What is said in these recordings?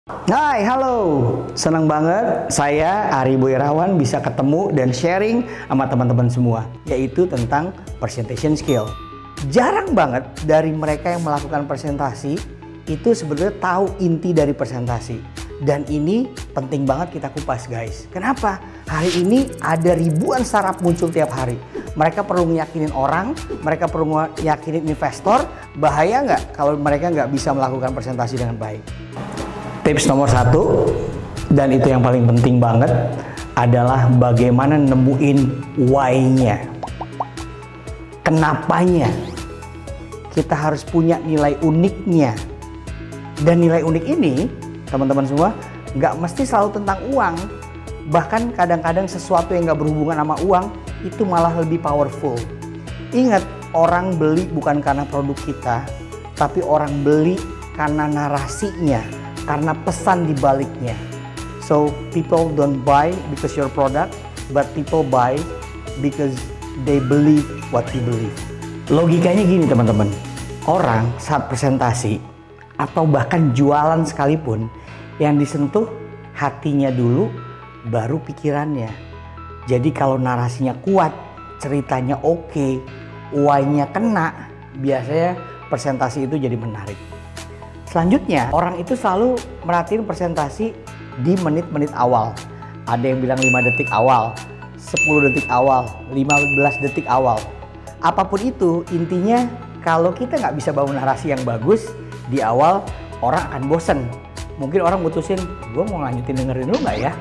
Hai, halo. Senang banget saya Ari Boy Irawan bisa ketemu dan sharing sama teman-teman semua, yaitu tentang presentation skill. Jarang banget dari mereka yang melakukan presentasi itu sebetulnya tahu inti dari presentasi. Dan ini penting banget kita kupas, guys. Kenapa? Hari ini ada ribuan startup muncul tiap hari. Mereka perlu meyakinin orang, mereka perlu meyakinin investor. Bahaya nggak kalau mereka nggak bisa melakukan presentasi dengan baik? Tips nomor 1, dan itu yang paling penting banget, adalah bagaimana nemuin why-nya. Kenapanya. Kita harus punya nilai uniknya. Dan nilai unik ini, teman-teman semua, nggak mesti selalu tentang uang. Bahkan kadang-kadang sesuatu yang nggak berhubungan sama uang, itu malah lebih powerful. Ingat, orang beli bukan karena produk kita, tapi orang beli karena narasinya. Karena pesan di baliknya. So people don't buy because your product, but people buy because they believe what you believe. Logikanya gini teman-teman, orang saat presentasi atau bahkan jualan sekalipun, yang disentuh hatinya dulu, baru pikirannya. Jadi kalau narasinya kuat, ceritanya oke, why-nya kena, biasanya presentasi itu jadi menarik. Selanjutnya, orang itu selalu merhatiin presentasi di menit-menit awal. Ada yang bilang 5 detik awal, 10 detik awal, 15 detik awal. Apapun itu, intinya kalau kita nggak bisa bangun narasi yang bagus, di awal orang akan bosen. Mungkin orang mutusin, gue mau lanjutin dengerin dulu nggak ya?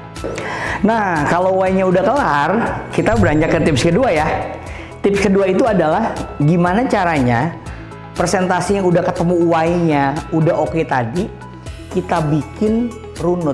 Nah, kalau why-nya udah kelar, kita beranjak ke tips kedua ya. Tips kedua itu adalah gimana caranya presentasi yang udah ketemu why-nya, udah oke tadi, kita bikin runut.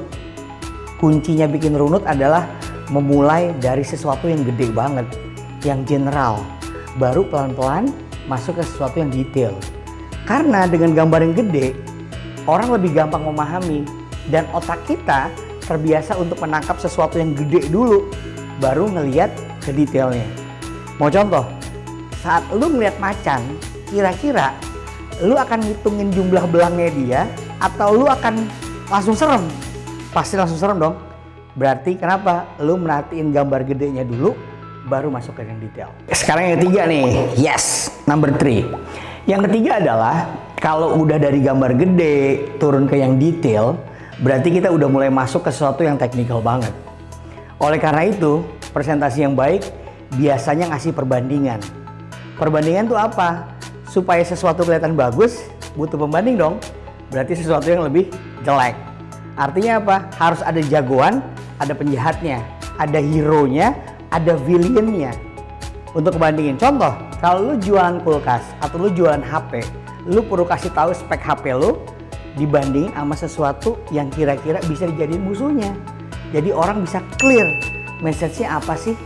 Kuncinya bikin runut adalah memulai dari sesuatu yang gede banget, yang general. Baru pelan-pelan masuk ke sesuatu yang detail. Karena dengan gambar yang gede, orang lebih gampang memahami. Dan otak kita terbiasa untuk menangkap sesuatu yang gede dulu, baru ngeliat ke detailnya. Mau contoh, saat lu ngeliat macan, kira-kira lu akan ngitungin jumlah belangnya dia atau lu akan langsung serem? Pasti langsung serem dong. Berarti kenapa? Lu merhatiin gambar gedenya dulu baru masuk ke yang detail. Sekarang yang ketiga nih. Yes, number 3. Yang ketiga adalah kalau udah dari gambar gede turun ke yang detail, berarti kita udah mulai masuk ke sesuatu yang teknikal banget. Oleh karena itu, presentasi yang baik biasanya ngasih perbandingan. Perbandingan tuh apa? Supaya sesuatu kelihatan bagus, butuh pembanding dong. Berarti sesuatu yang lebih jelek. Artinya apa? Harus ada jagoan, ada penjahatnya, ada hero-nya, ada villain-nya. Untuk kebandingin. Contoh, kalau lu jualan kulkas atau lu jualan HP, lu perlu kasih tahu spek HP lu dibanding sama sesuatu yang kira-kira bisa dijadiin musuhnya. Jadi orang bisa clear message-nya apa sih?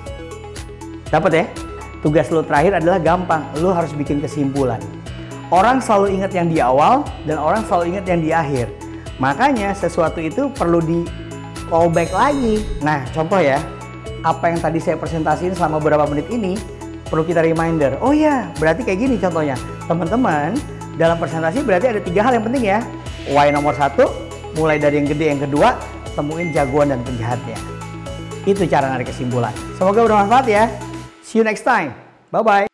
Dapat ya? Tugas lo terakhir adalah gampang, lo harus bikin kesimpulan. Orang selalu ingat yang di awal dan orang selalu ingat yang di akhir. Makanya sesuatu itu perlu di callback lagi. Nah, contoh ya, apa yang tadi saya presentasiin selama beberapa menit ini perlu kita reminder. Oh ya, berarti kayak gini contohnya. Teman-teman, dalam presentasi berarti ada 3 hal yang penting ya. Why nomor 1, mulai dari yang gede, yang kedua, temuin jagoan dan penjahatnya. Itu cara narik kesimpulan. Semoga bermanfaat ya. See you next time. Bye-bye.